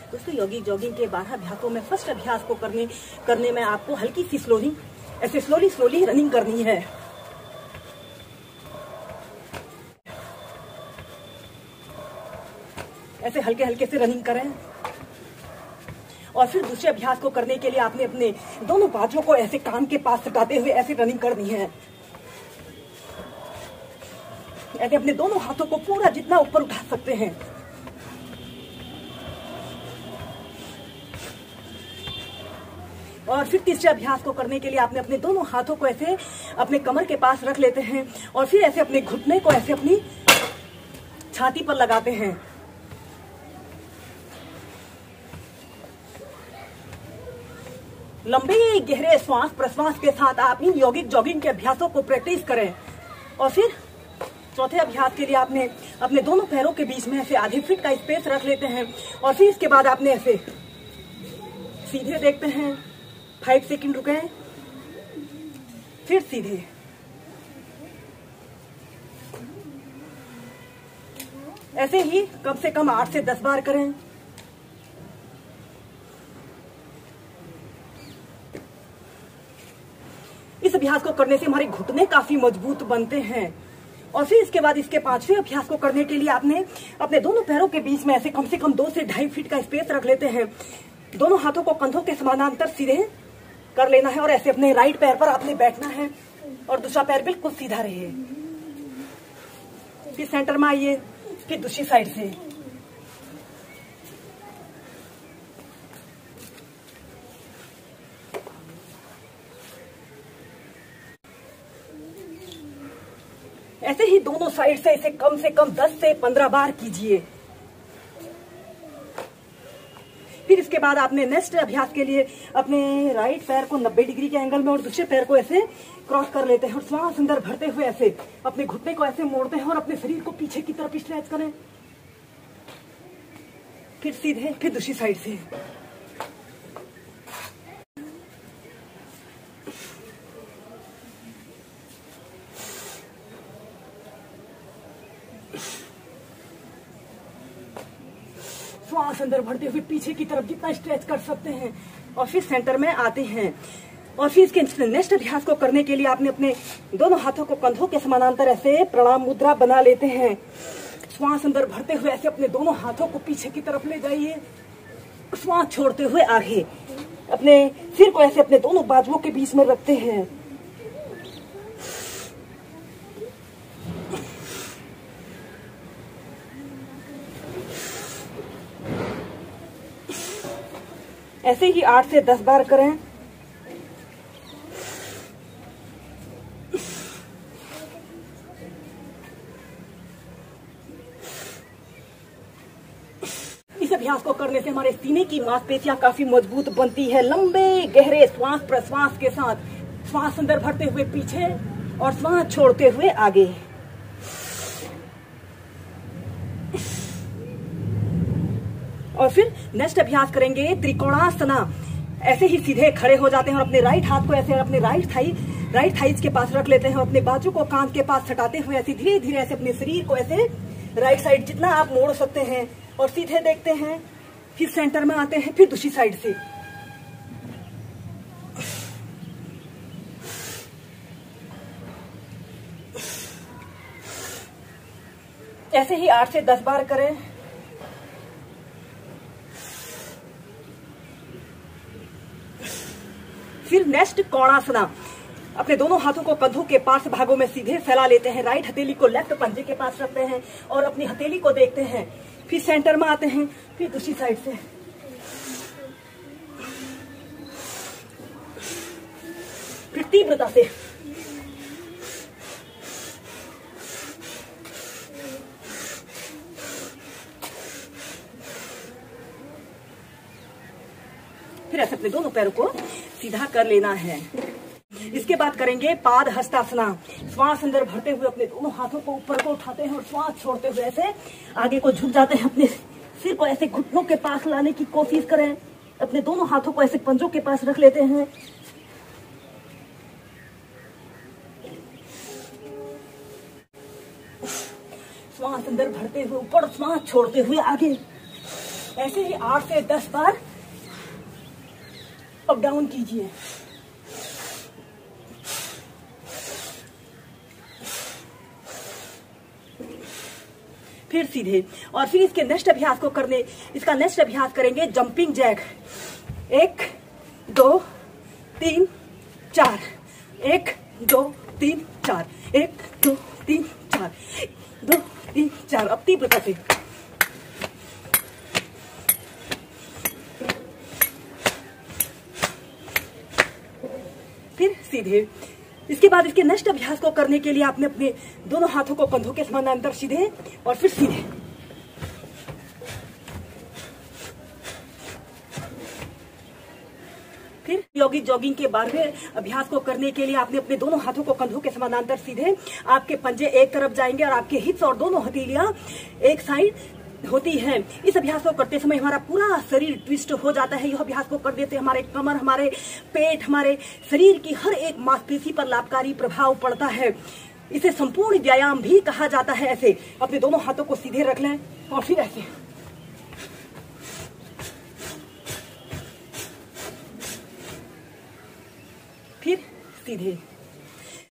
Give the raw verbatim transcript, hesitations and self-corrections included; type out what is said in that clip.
दोस्तों योगिक जॉगिंग के बारह अभ्यासों में फर्स्ट अभ्यास को करने करने में आपको हल्की सी स्लोली ऐसे स्लोली स्लोली रनिंग करनी है। ऐसे हल्के हल्के से रनिंग करें। और फिर दूसरे अभ्यास को करने के लिए आपने अपने दोनों बाजुओं को ऐसे कान के पास सटाते हुए ऐसे रनिंग करनी है। ऐसे अपने दोनों हाथों को पूरा जितना ऊपर उठा सकते हैं। और फिर तीसरे अभ्यास को करने के लिए आपने अपने दोनों हाथों को ऐसे अपने कमर के पास रख लेते हैं और फिर ऐसे अपने घुटने को ऐसे अपनी छाती पर लगाते हैं। लंबे गहरे श्वास प्रश्वास के साथ आप इन यौगिक जॉगिंग के अभ्यासों को प्रैक्टिस करें। और फिर चौथे अभ्यास के लिए आपने अपने दोनों पैरों के बीच में ऐसे आधे फीट का स्पेस रख लेते हैं और फिर इसके बाद आपने ऐसे सीधे देखते हैं, फाइव सेकंड रुके, फिर सीधे, ऐसे ही कम से कम आठ से दस बार करें। इस अभ्यास को करने से हमारे घुटने काफी मजबूत बनते हैं। और फिर इसके बाद इसके पांचवें अभ्यास को करने के लिए आपने अपने दोनों पैरों के बीच में ऐसे कम से कम दो से ढाई फीट का स्पेस रख लेते हैं। दोनों हाथों को कंधों के समानांतर सीधे कर लेना है और ऐसे अपने राइट पैर पर आपने बैठना है और दूसरा पैर बिल्कुल सीधा रहे। फिर सेंटर में आइए, फिर दूसरी साइड से। ऐसे ही दोनों साइड से इसे कम से कम दस से पंद्रह बार कीजिए। फिर इसके बाद आपने नेक्स्ट अभ्यास के लिए अपने राइट पैर को नब्बे डिग्री के एंगल में और दूसरे पैर को ऐसे क्रॉस कर लेते हैं और श्वास अंदर भरते हुए ऐसे अपने घुटने को ऐसे मोड़ते हैं और अपने शरीर को पीछे की तरफ स्ट्रेच करें। फिर सीधे, फिर दूसरी साइड से। श्वास अंदर भरते हुए पीछे की तरफ जितना स्ट्रेच कर सकते हैं और फिर सेंटर में आते हैं। और फिर इसके नेक्स्ट अभ्यास को करने के लिए आपने अपने दोनों हाथों को कंधों के समानांतर ऐसे प्रणाम मुद्रा बना लेते हैं। श्वास अंदर भरते हुए ऐसे अपने दोनों हाथों को पीछे की तरफ ले जाइए, श्वास छोड़ते हुए आगे। अपने सिर को ऐसे अपने दोनों बाजुओं के बीच में रखते हैं। ऐसे ही आठ से दस बार करें। इस अभ्यास को करने से हमारे सीने की मांसपेशियां काफी मजबूत बनती है। लंबे गहरे श्वास प्रश्वास के साथ श्वास अंदर भरते हुए पीछे और श्वास छोड़ते हुए आगे। और फिर नेक्स्ट अभ्यास करेंगे त्रिकोणासना। ऐसे ही सीधे खड़े हो जाते हैं और अपने राइट हाथ को ऐसे अपने राइट थाई राइट थाइज के पास रख लेते हैं और अपने बाजू को कांध के पास सटाते हुए ऐसे धीरे धीरे ऐसे अपने शरीर को ऐसे राइट साइड जितना आप मोड़ सकते हैं और सीधे देखते हैं। फिर सेंटर में आते हैं, फिर दूसरी साइड से। ऐसे ही आठ से दस बार करें। फिर नेक्स्ट कोणासना। अपने दोनों हाथों को कंधों के पास भागों में सीधे फैला लेते हैं। राइट हथेली को लेफ्ट पंजे के पास रखते हैं और अपनी हथेली को देखते हैं। फिर सेंटर में आते हैं, फिर दूसरी साइड से। फिर तीव्रता से। फिर ऐसे अपने दोनों पैरों को सीधा कर लेना है। इसके बाद करेंगे पाद हस्तासना। श्वास अंदर भरते हुए अपने दोनों हाथों को ऊपर को उठाते हैं और श्वास छोड़ते हुए ऐसे आगे को झुक जाते हैं। अपने सिर को ऐसे घुटनों के पास लाने की कोशिश करें। अपने दोनों हाथों को ऐसे पंजों के पास रख लेते हैं। श्वास अंदर भरते हुए ऊपर, श्वास छोड़ते हुए आगे। ऐसे ही आठ से दस बार अप डाउन कीजिए। फिर सीधे, और फिर इसके नेक्स्ट अभ्यास को करने इसका नेक्स्ट अभ्यास करेंगे जंपिंग जैक। एक दो तीन चार, एक दो तीन चार, एक दो तीन चार, एक, दो तीन चार। अब तीव्रता से। फिर सीधे। इसके बाद इसके नेक्स्ट अभ्यास को करने के लिए आपने अपने दोनों हाथों को कंधों के समानांतर सीधे और फिर सीधे। फिर यौगिक जॉगिंग के बारहवें अभ्यास को करने के लिए आपने अपने दोनों हाथों को कंधों के समानांतर सीधे, आपके पंजे एक तरफ जाएंगे और आपके हिप्स और दोनों हथेलियां एक साइड होती है। इस अभ्यास को करते समय हमारा पूरा शरीर ट्विस्ट हो जाता है। यह अभ्यास को कर देते हमारे कमर, हमारे पेट, हमारे शरीर की हर एक मांसपेशी पर लाभकारी प्रभाव पड़ता है। इसे संपूर्ण व्यायाम भी कहा जाता है। ऐसे अपने दोनों हाथों को सीधे रख लें और फिर ऐसे। फिर सीधे।